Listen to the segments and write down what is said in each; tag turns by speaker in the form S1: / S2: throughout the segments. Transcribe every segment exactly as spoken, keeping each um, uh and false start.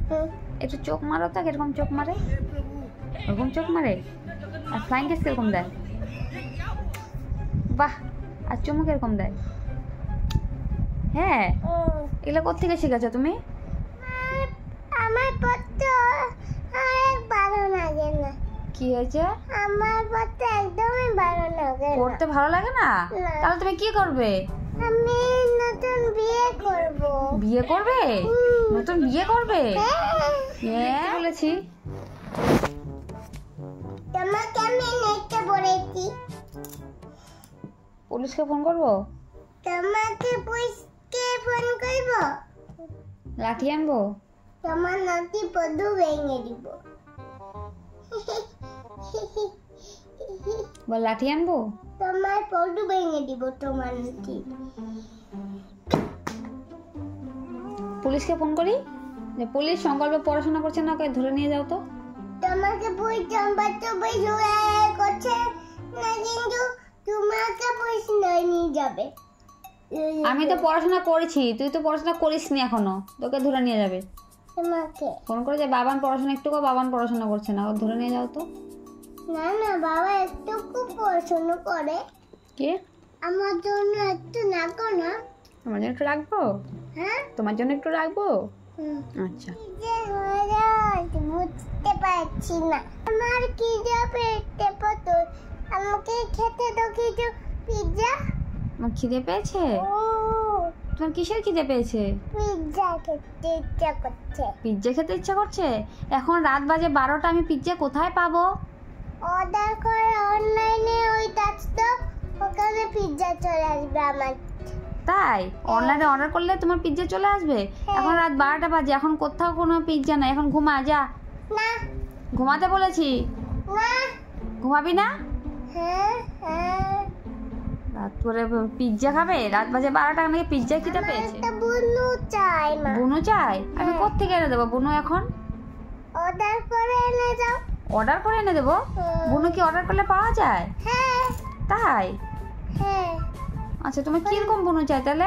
S1: একটু চোখ মারো তো, কিরকম চোখ মারে, ওরকম চোখ মারে। আর ফ্লাইং কিস কিরকম দেয়, বাহ। আর চুমু কিরকম দেয়। হ্যাঁ, এগুলো কোত্থেকে শিখেছো তুমি?
S2: আমার পড়তে অনেক ভালো লাগে না।
S1: কি হয়েছে?
S2: আমার পড়তে একদমই ভালো লাগে না।
S1: পড়তে ভালো লাগে না? তাহলে তুমি কি করবে?
S2: আমি নতুন বিয়ে করব।
S1: বিয়ে করবে? নতুন বিয়ে করবে? হ্যাঁ বলেছি।
S2: তোমাকে আমি নেটে বলেছি।
S1: পুলিশকে ফোন করবো?
S2: তোমাকে পুলিশকে ফোন করব।
S1: লাঠি আনবো?
S2: তোমার নাতি পদু ভেঙে দিব।
S1: বল লাঠি আনবো?
S2: তোমার পদু ভেঙে দিব তোমার নাতি।
S1: পুলিশকে ফোন করি যে পুলিশ সংকল্পে পড়াশোনা করছে না, ওকে ধরে নিয়ে যাও তো।
S2: তোমাকে পুলিশ চম্পাতে পুলিশ করছে না, কিন্তু তোমাকে পুলিশ নিয়ে যাবে।
S1: আমি তো পড়াশোনা করেছি, তুই তো পড়াশোনা করিসনি এখনো, তোকে ধরে নিয়ে যাবে।
S2: তোমাকে
S1: ফোন করে যে বাবান পড়াশোনা একটু বাবান পড়াশোনা করছে না, ও ধরে নিয়ে যাও তো।
S2: না না, বাবা একটু খুব পড়াশোনা করে।
S1: কে?
S2: আমার জন্য একটু রাখো না।
S1: আমার জন্য একটু রাখবো?
S2: হ্যাঁ,
S1: তোমার জন্য একটু রাখবো। আচ্ছা।
S2: বুঝতে পারছি না, আমার কি যাবে পেতে, আমাকে খেতে দাও কিছু পিৎজা।
S1: আমার খিদে পেয়েছে?
S2: ও,
S1: তোমার কিসের খিদে পেয়েছে?
S2: পিৎজা খেতে ইচ্ছা করছে।
S1: পিৎজা খেতে ইচ্ছা করছে? এখন রাত বাজে বারোটা, আমি পিৎজা কোথায় পাবো?
S2: অর্ডার করে অনলাইনে, ওই টাচ তো ওখানে পিৎজা চলে আসবে আমার।
S1: তাই? অনলাইনে অর্ডার করলে তোমার পিৎজা চলে আসবে? এখন রাত বারোটা বাজে, এখন কোথাও কোনো পিৎজা নাই, এখন ঘুমা যা।
S2: না,
S1: ঘুমাতে বলেছি।
S2: না,
S1: ঘুমাবি না?
S2: হ্যাঁ হ্যাঁ।
S1: রাত করে পিৎজা খাবে? রাত বাজে বারোটা, আমাকে পিৎজা খিদে পেয়েছে।
S2: একটা বুনু চাই মা।
S1: বুনু চাই? আমি কোত্থেকে এনে দেবো বুনু এখন?
S2: অর্ডার করে এনে দাও।
S1: অর্ডার করে এনে দেবো? বুনু কি অর্ডার করলে পাওয়া যায়?
S2: হ্যাঁ।
S1: তাই?
S2: হ্যাঁ।
S1: আচ্ছা, তোমার কিরকম বুনু চাই তাহলে?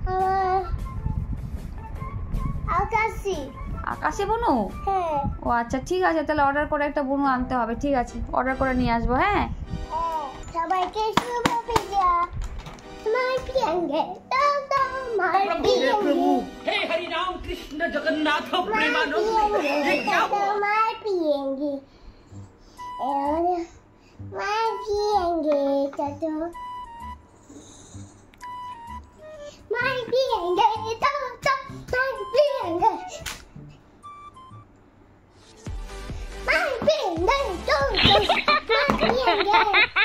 S2: আকাশি।
S1: আকাশি বুনু?
S2: হ্যাঁ।
S1: ও আচ্ছা, ঠিক আছে, তাহলে অর্ডার করে একটা বুনু আনতে হবে। ঠিক আছে, অর্ডার করে নিয়ে আসবো। হ্যাঁ,
S2: সবাইকে শুভ পিৎজা। মাই পিয়েঙ্গে দাও দাও মাই পিয়েঙ্গে।
S3: हे हरि राम कृष्ण जगन्नाथ प्रेमानंद, ये क्या हुआ?
S2: माय पिएंगे और माय पिएंगे तो माय पिएंगे तो तो माय पिएंगे माय पिएंगे तो तो माय पिएंगे